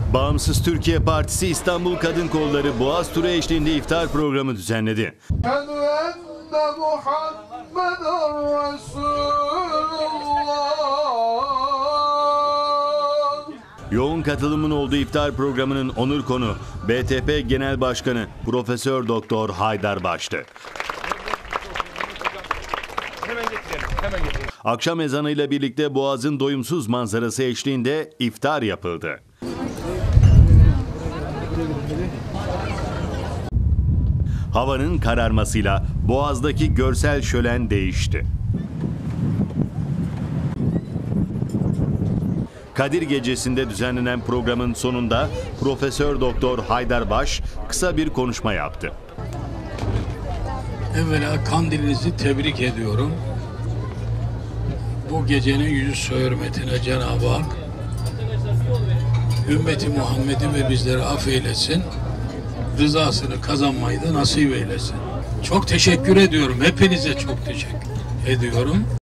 Bağımsız Türkiye Partisi İstanbul Kadın Kolları Boğaz Turu eşliğinde iftar programı düzenledi. Yoğun katılımın olduğu iftar programının onur konu BTP Genel Başkanı Profesör Doktor Haydar Baş'tı. Akşam ezanıyla birlikte Boğaz'ın doyumsuz manzarası eşliğinde iftar yapıldı. Havanın kararmasıyla Boğaz'daki görsel şölen değişti. Kadir Gecesi'nde düzenlenen programın sonunda Profesör Doktor Haydar Baş kısa bir konuşma yaptı. Evvela kandilinizi tebrik ediyorum. Bu gecenin yüzü hürmetine Cenab-ı Hak ümmeti Muhammed'i ve bizleri affeylesin. Rızasını kazanmayı da nasip eylesin. Çok teşekkür ediyorum. Hepinize çok teşekkür ediyorum.